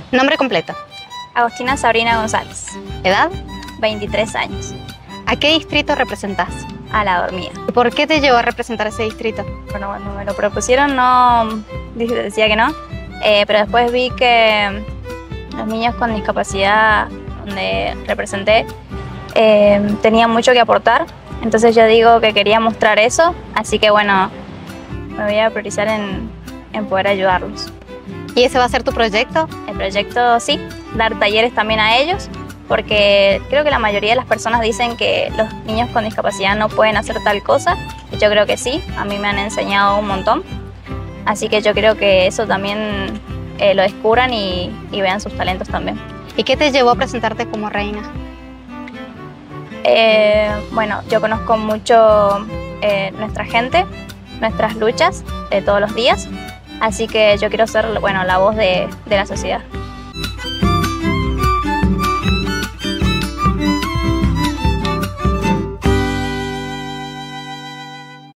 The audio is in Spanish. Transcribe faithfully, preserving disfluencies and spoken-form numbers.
Nombre completo. Agostina Sabrina González. Edad. veintitrés años. ¿A qué distrito representás? A La Dormida. ¿Y por qué te llevó a representar ese distrito? Bueno, cuando me lo propusieron no decía que no, eh, pero después vi que los niños con discapacidad donde representé eh, tenían mucho que aportar. Entonces yo digo que quería mostrar eso, así que bueno, me voy a priorizar en, en poder ayudarlos. ¿Y ese va a ser tu proyecto? El proyecto sí, dar talleres también a ellos, porque creo que la mayoría de las personas dicen que los niños con discapacidad no pueden hacer tal cosa, y yo creo que sí, a mí me han enseñado un montón, así que yo creo que eso también eh, lo descubran y, y vean sus talentos también. ¿Y qué te llevó a presentarte como reina? Eh, bueno, yo conozco mucho eh, nuestra gente, nuestras luchas de todos los días, así que yo quiero ser, bueno, la voz de, de la sociedad.